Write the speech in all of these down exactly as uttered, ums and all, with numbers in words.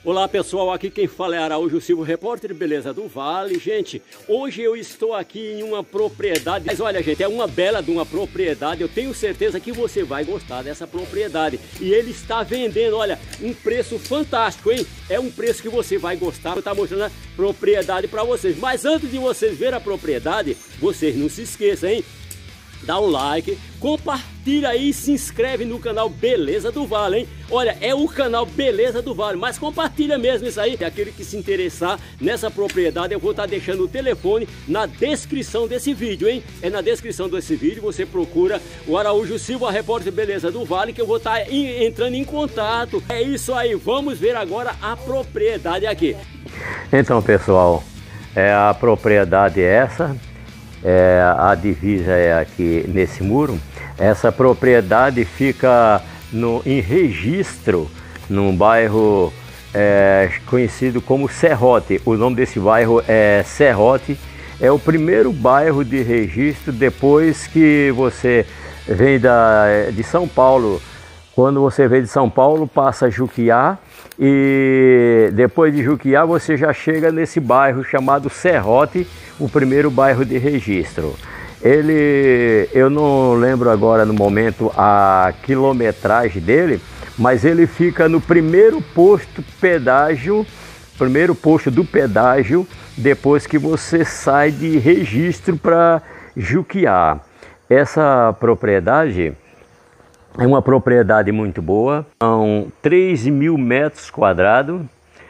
Olá pessoal, aqui quem fala é Araújo Silva, repórter Beleza do Vale. Gente, hoje eu estou aqui em uma propriedade, mas olha gente, é uma bela de uma propriedade, eu tenho certeza que você vai gostar dessa propriedade. E ele está vendendo, olha, um preço fantástico, hein? É um preço que você vai gostar, eu estou mostrando a propriedade para vocês. Mas antes de vocês verem a propriedade, vocês não se esqueçam, hein? Dá um like, compartilha aí e se inscreve no canal Beleza do Vale, hein? Olha, é o canal Beleza do Vale, mas compartilha mesmo isso aí. Aquele que se interessar nessa propriedade, eu vou estar deixando o telefone na descrição desse vídeo, hein? É na descrição desse vídeo, você procura o Araújo Silva, repórter Beleza do Vale, que eu vou estar entrando em contato. É isso aí, vamos ver agora a propriedade aqui. Então, pessoal, é a propriedade é essa. É, a divisa é aqui nesse muro. Essa propriedade fica no, em Registro, num bairro é, conhecido como Serrote. O nome desse bairro é Serrote. É o primeiro bairro de Registro depois que você vem da, de São Paulo. Quando você vem de São Paulo, passa Juquiá e depois de Juquiá você já chega nesse bairro chamado Serrote, o primeiro bairro de Registro. Ele, eu não lembro agora no momento a quilometragem dele, mas ele fica no primeiro posto pedágio, primeiro posto do pedágio, depois que você sai de Registro para Juquiá. Essa propriedade é uma propriedade muito boa, são três mil metros quadrados,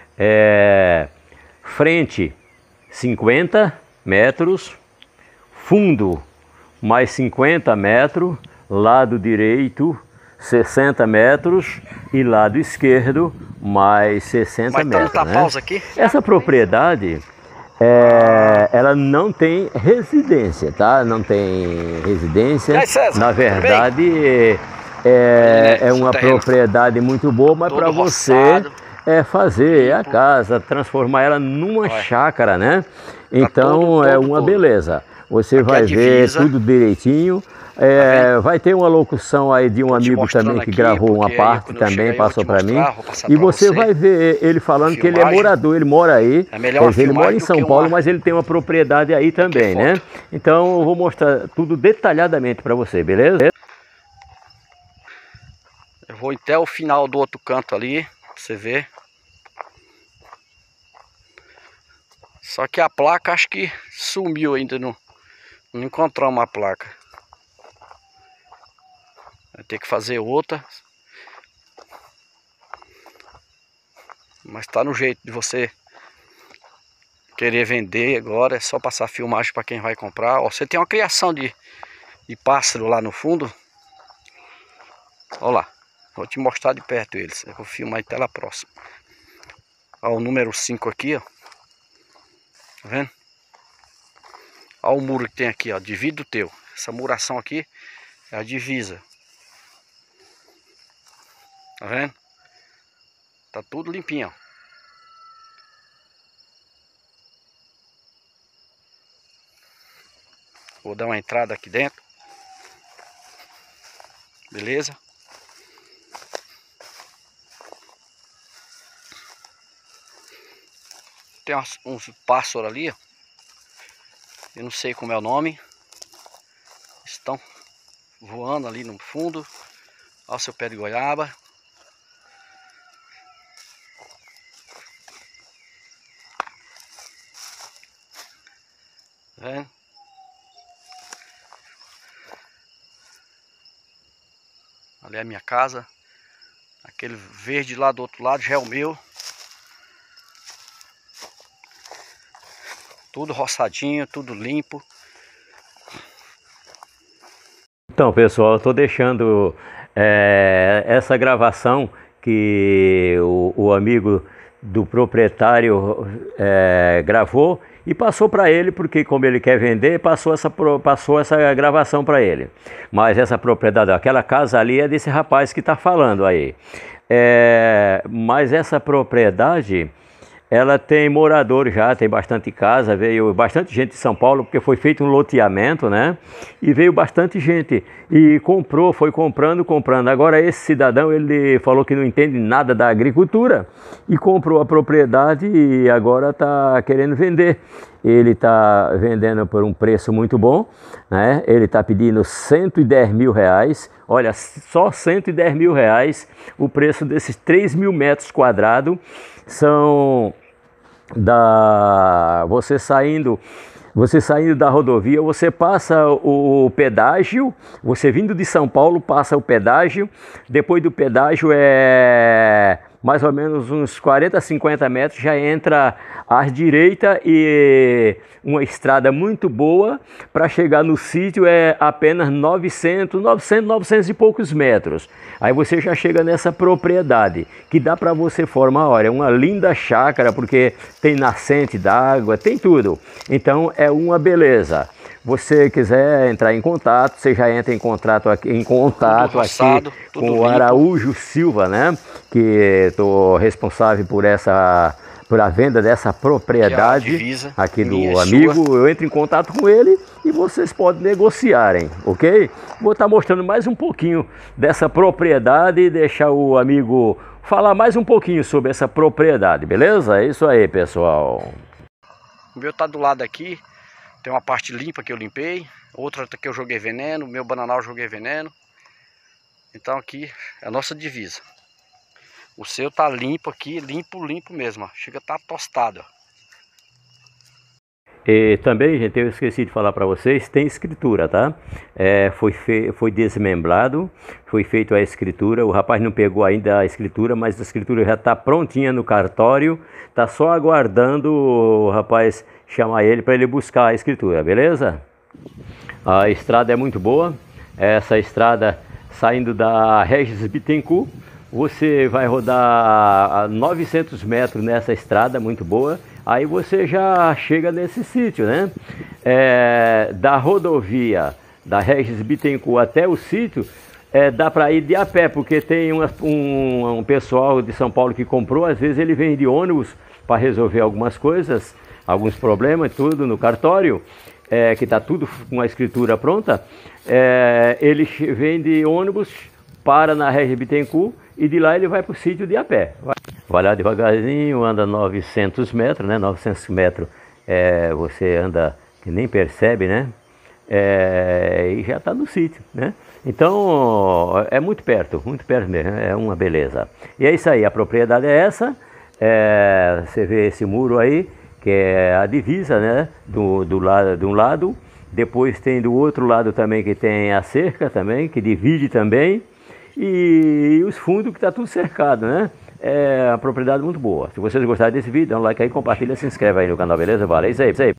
é, frente cinquenta metros, fundo mais cinquenta metros, lado direito sessenta metros e lado esquerdo mais sessenta metros. Tá né? Pausa aqui. Essa propriedade, é, ela não tem residência, tá? Não tem residência, na verdade... É, é uma propriedade muito boa, mas para você é fazer a casa, transformar ela numa chácara, né? Então é uma beleza. Você vai ver tudo direitinho. É, vai ter uma locução aí de um amigo também que gravou uma parte também, passou para mim. E você vai ver ele falando que ele é morador, ele mora aí. Quer dizer, ele mora em São Paulo, mas ele tem uma propriedade aí também, né? Então eu vou mostrar tudo detalhadamente para você, beleza? Eu vou até o final do outro canto ali, pra você ver. Só que a placa acho que sumiu ainda, não, não encontramos uma placa. Vai ter que fazer outra. Mas tá no jeito de você querer vender agora, é só passar filmagem para quem vai comprar. Ó, você tem uma criação de, de pássaro lá no fundo. Olha lá. Vou te mostrar de perto eles. Eu vou filmar em tela próxima. Ó, o número cinco aqui, ó. Tá vendo? Ó o muro que tem aqui, ó. Divide o teu. Essa muração aqui é a divisa. Tá vendo? Tá tudo limpinho, ó. Vou dar uma entrada aqui dentro. Beleza? Tem uns, uns pássaros ali, ó. Eu não sei como é o nome. Estão voando ali no fundo. Olha o seu pé de goiaba. Tá vendo? Ali é a minha casa. Aquele verde lá do outro lado já é o meu. Tudo roçadinho, tudo limpo. Então, pessoal, eu estou deixando é, essa gravação que o, o amigo do proprietário é, gravou e passou para ele, porque como ele quer vender, passou essa, passou essa gravação para ele. Mas essa propriedade, aquela casa ali é desse rapaz que está falando aí. É, mas essa propriedade... ela tem moradores já, tem bastante casa, veio bastante gente de São Paulo, porque foi feito um loteamento, né? E veio bastante gente e comprou, foi comprando, comprando. Agora esse cidadão, ele falou que não entende nada da agricultura e comprou a propriedade e agora está querendo vender. Ele está vendendo por um preço muito bom, né? Ele está pedindo cento e dez mil reais. Olha, só cento e dez mil reais o preço desses três mil metros quadrados. São da você saindo você saindo da rodovia, você passa o pedágio, você vindo de São Paulo passa o pedágio, depois do pedágio é mais ou menos uns quarenta, cinquenta metros, já entra à direita e uma estrada muito boa. Para chegar no sítio é apenas novecentos, novecentos, novecentos e poucos metros. Aí você já chega nessa propriedade, que dá para você formar, olha, uma linda chácara, porque tem nascente d'água, tem tudo. Então é uma beleza. Você quiser entrar em contato, você já entra em contato aqui, em contato roçado, aqui com o Araújo Silva, né? Que estou responsável por essa, por a venda dessa propriedade divisa, aqui do amigo. Sua. Eu entro em contato com ele e vocês podem negociarem, ok? Vou estar mostrando mais um pouquinho dessa propriedade e deixar o amigo falar mais um pouquinho sobre essa propriedade, beleza? É isso aí, pessoal. O meu tá do lado aqui. Tem uma parte limpa que eu limpei, outra que eu joguei veneno, meu bananal eu joguei veneno. Então aqui é a nossa divisa. O seu tá limpo aqui, limpo, limpo mesmo, ó. Chega a tá tostado. E também, gente, eu esqueci de falar para vocês, tem escritura, tá? É, foi, fe... foi desmembrado, foi feita a escritura, o rapaz não pegou ainda a escritura, mas a escritura já está prontinha no cartório, tá só aguardando o rapaz chamar ele para ele buscar a escritura, beleza? A estrada é muito boa, essa estrada saindo da Regis Bittencourt, você vai rodar novecentos metros nessa estrada muito boa. Aí você já chega nesse sítio, né? É, da rodovia da Regis Bittencourt até o sítio, é, dá para ir de a pé, porque tem uma, um, um pessoal de São Paulo que comprou, às vezes ele vem de ônibus para resolver algumas coisas, alguns problemas, tudo no cartório, é, que está tudo com a escritura pronta. É, ele vem de ônibus, para na Regis Bittencourt e de lá ele vai para o sítio de a pé. Vai. Vai lá devagarzinho, anda novecentos metros, né? novecentos metros é, você anda que nem percebe, né? É, e já está no sítio, né? Então é muito perto, muito perto mesmo, é uma beleza. E é isso aí, a propriedade é essa. É, você vê esse muro aí, que é a divisa, né? Do, do lado, de um lado. Depois tem do outro lado também que tem a cerca também, que divide também. E os fundos que está tudo cercado, né? É uma propriedade muito boa. Se vocês gostarem desse vídeo, dá um like aí, compartilha, se inscreve aí no canal, beleza? Valeu, é isso aí.